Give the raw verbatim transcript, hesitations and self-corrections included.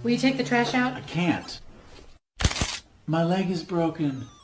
Will you take the trash out? I can't. My leg is broken.